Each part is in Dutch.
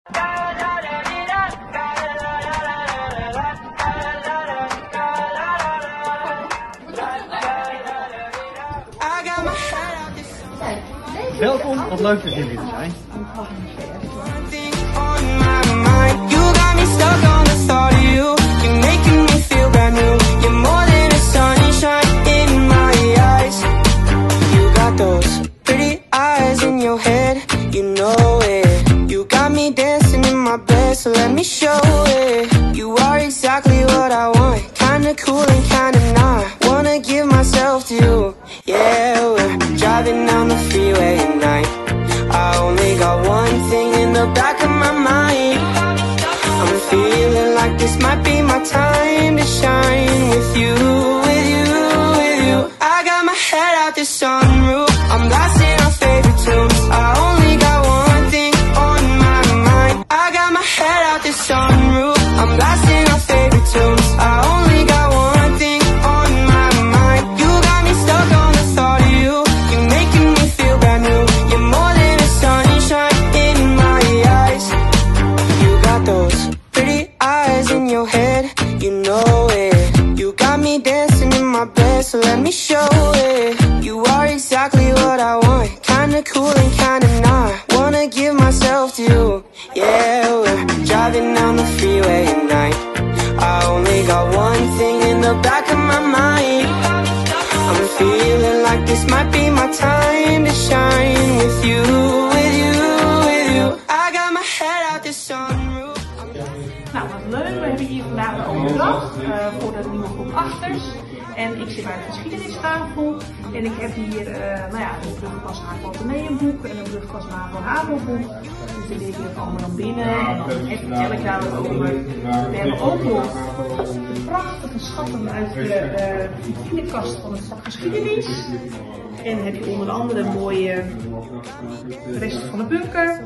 Welkom, wat leuk dat jullie er zijn. So let me show it. You are exactly what I want. Kinda cool and kinda not. Wanna give myself to you. Yeah, we're driving down the freeway at night. I only got one thing in the back of my mind. I'm feeling like this might be my time to shine with you, with you, with you. I got my head out the sunroof. I'm blasting our favorite tunes. I only got one thing on my mind. I got my head out the sunroof. I'm blasting our favorite tunes. I only got one thing on my mind. You got me stuck on the thought of you. You're making me feel brand new. You're more than a sunshine in my eyes. You got those pretty eyes in your head. You know it. You got me dancing in my bed, so let me show it. You are exactly what I want. Kinda cool and kinda not. Wanna give myself to you. Yeah, we're driving down the freeway at night. I only got one thing in the back of my mind. I'm feeling like this might be my time to shine with you, with you, with you. I got my head out the sunroof. Nou, wat leuk. We hebben hier vandaag een open dag voor de nieuwe groep achters. En ik zit bij de geschiedenistafel. En ik heb hier een brugklas HAVO-boek en een brugklas HAVO-boek. Dus de leerlingen komen dan binnen en dan vertel ik daarover. We hebben ook nog de prachtige schatten uit de vitrinekast van het vak geschiedenis. En dan heb je onder andere een mooie rest van de bunker.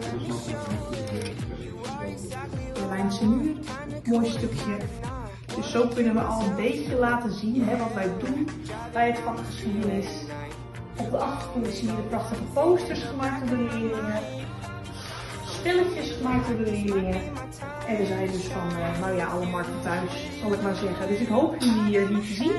De Lijnse muur, mooi stukje. Dus zo kunnen we al een beetje laten zien wat wij doen bij het vak geschiedenis. Op de achtergrond zie je de prachtige posters gemaakt door de leerlingen. Spelletjes gemaakt door de leerlingen. En we zijn dus van alle markten thuis, zal ik maar zeggen. Dus ik hoop jullie hier te zien.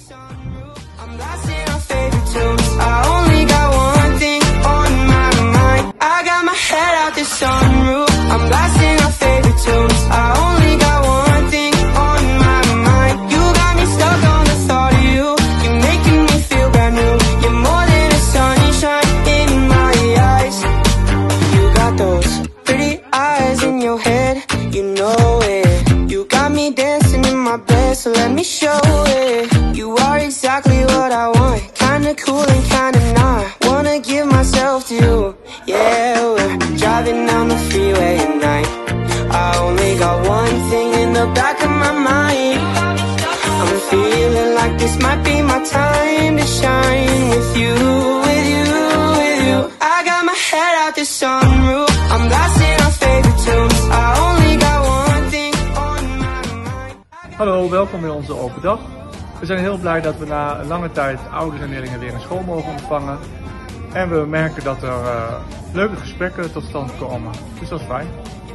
So let me show it. You are exactly what I want. Kinda cool and kinda not. Wanna give myself to you. Yeah, we're driving down the freeway at night. I only got one thing in the back of my mind. I'm feeling like this might be my time to shine with you, with you, with you. I got my head out the sunroof. I'm blasting our favorite tunes. I only got one thing on my mind. Hallo, welkom bij onze open dag. We zijn heel blij dat we na een lange tijd ouders en leerlingen weer een school mogen ontvangen. En we merken dat er leuke gesprekken tot stand komen. Dus dat is fijn.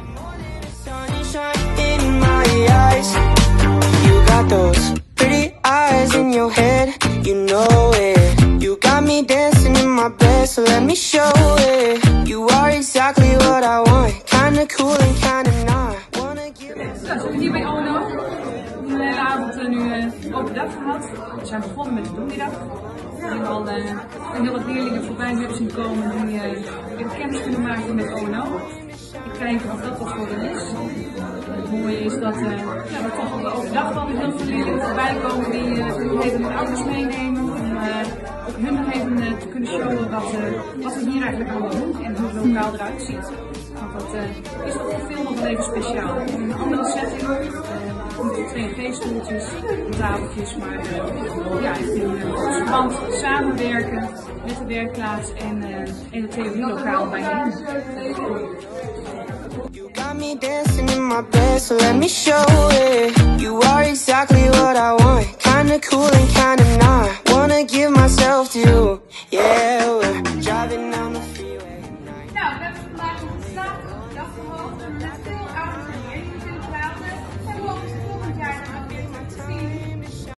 You got those pretty eyes in your head, you know it. You got me dancing in my bed, so let me show it. You are exactly what I want, kinda cool and kinda not. We zijn hier bij ONO. We hebben de hele avond nu open dag gehad. We zijn begonnen met de donderdag. We hebben al heel wat leerlingen voorbij hebben zien komen die kennis kunnen maken met ONO. Ik kijk of dat wat voor hen is. Het mooie is dat we toch op de open dag wel weer heel veel leerlingen voorbij komen die even met ouders meenemen. Om ook hun nog even te kunnen showen wat we hier eigenlijk allemaal doen en hoe het lokaal eruit ziet. Want dat is toch voor veel nog wel even speciaal. In een andere setting, met 2 G-stoeltjes, tafeltjes, maar echt in verband samenwerken met de werkplaats en het theorielokaal bijeen. You got me dancing in my bed, so let me show it. You are exactly what I want, kinda cool and kinda not. Wanna give myself to you. Yeah, we're driving